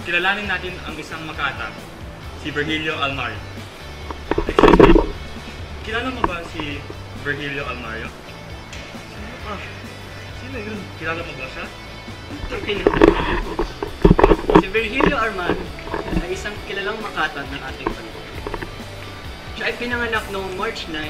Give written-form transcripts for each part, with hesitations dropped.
kilalanin natin ang isang makata, si Virgilio Almario. Excuse me, kilala mo ba si Virgilio Almario? Sino yun? Kilala mo ba siya? Si Virgilio Armando ay isang kilalang makata ng ating panahon. Siya ay pinanganak noong March 9,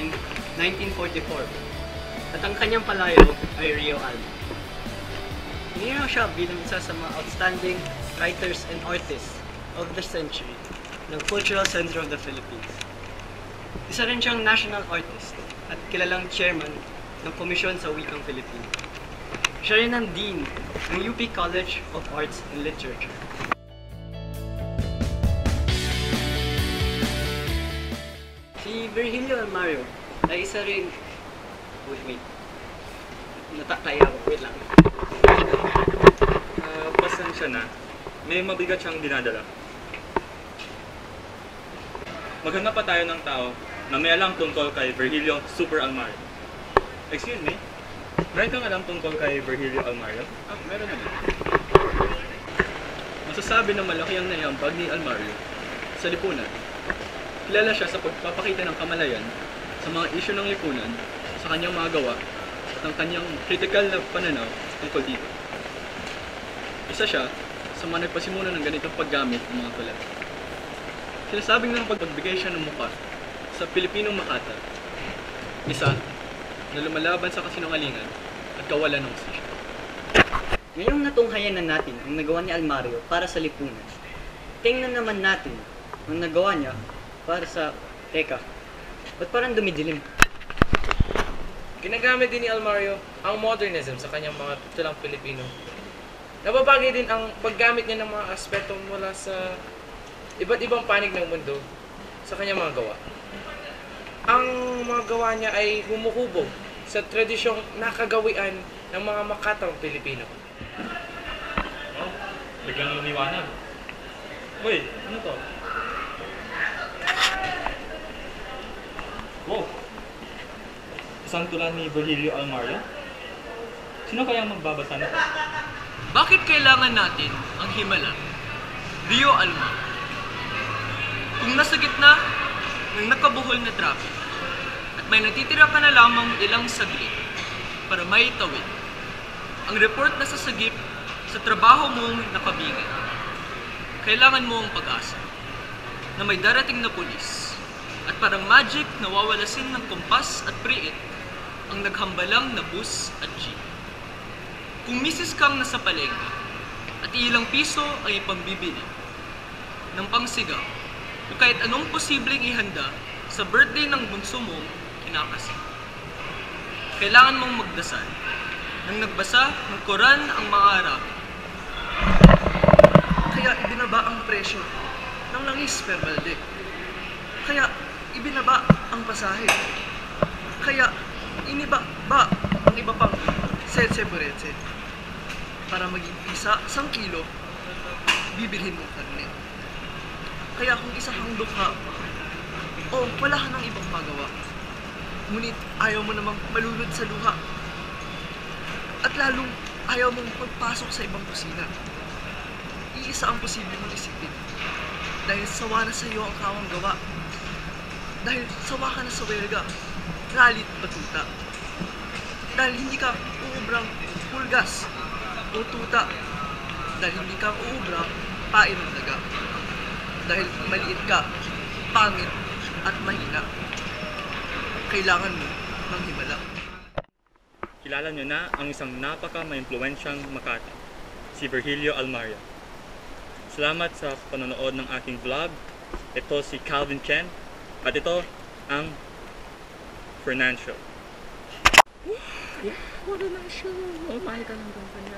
1944 at ang kanyang palayo ay Rio Alma. Hiniraw siya bilang isa sa mga outstanding writers and artists of the century ng Cultural Center of the Philippines. Isa rin siyang national artist at kilalang chairman ng Komisyon sa Wikang Filipino. Siya rin ang Dean ng UP College of Arts and Literature. Si Virgilio Almario ay isa rin... Wait. Natakaya ako. Wait lang. Pasensya na. May mabigat siyang dinadala. Maghanap pa tayo ng tao na may alam tungkol kay Virgilio Super Almario. Excuse me? Meron kang alam tungkol kay Virgilio Almario? Meron naman. Masasabi na malaki ang naiambag ni Almario sa lipunan. Kilala siya sa pagpapakita ng kamalayan sa mga isyu ng lipunan, sa kanyang mga gawa, at ang kanyang critical na pananaw tungkol dito. Isa siya sa mga nagpasimula ng ganitong paggamit ng mga tulat. Sinasabing ng pagbigay siya ng mukha sa Pilipinong makata, isa na lumalaban sa kasinungalingan at kawalan ng hustisya. Ngayong natunghayan na natin ang nagawa ni Almario para sa lipunan, tingnan naman natin ang nagawa niya para sa... Teka, ba't parang dumidilim? Ginagamit din ni Almario ang modernism sa kanyang mga tulang Pilipino. Nababagay din ang paggamit niya ng mga aspeto mula sa iba't ibang panig ng mundo sa kanyang mga gawa. Ang mga gawa niya ay humuhubog sa tradisyong nakagawian ng mga makatang Pilipino. Oh, biglang lumiwanag. Uy, ano to? Wow! Isang tula ni Virgilio Almario? Sino kayang magbabasa nito? Bakit kailangan natin ang himala? Rio Alma. Kung nasa gitna ng nakabuhol na traffic at may natitira ka na lamang ilang saglit para may tawid, ang report na sasagip sa trabaho mong nakabingan, kailangan mo ang pag-asa na may darating na pulis at parang magic na wawalasin ng kompas at priit ang naghambalang na bus at jeep. Kung misis kang nasa palengke at ilang piso ay ipambibili ng pangsigaw o kahit anong posibleng ihanda sa birthday ng bunso mong kinakasal, kailangan mong magdasal nang nagbasa ng Quran ang mga Arab. Kaya ibinaba ang presyo ng langis per balde. Kaya ibinaba ang pasahe. Kaya iniba ang iba pang setse-buretse. Para maging isa, 1 kilo, bibilhin mong karne. Kaya kung isa kang dukha, wala ka ng ibang magawa. Ngunit ayaw mo namang malulod sa luha. At lalong ayaw mong magpasok sa ibang kusina. Iisa ang posible mong isipin. Dahil sawa na sa iyo ang kawang gawa. Dahil sawa ka na sa werga, ralit batuta. Dahil hindi ka uubrang pulgas o tuta. Dahil hindi ka uubrang pain ng daga. Dahil maliit ka, pangit at mahina. Kailangan mo ng himala. Kilala nyo na ang isang napaka-maimpluwensyang makata, si Virgilio Almario. Salamat sa panonood ng aking vlog. Ito si Calvin Chen at ito ang Fernando. Wala na siya. Umay ka ng kampanya.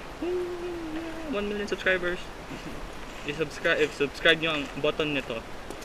1 million subscribers. I-subscribe nyo ang button nito